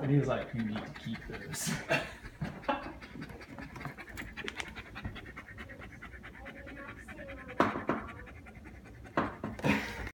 And he was like, you need to keep those.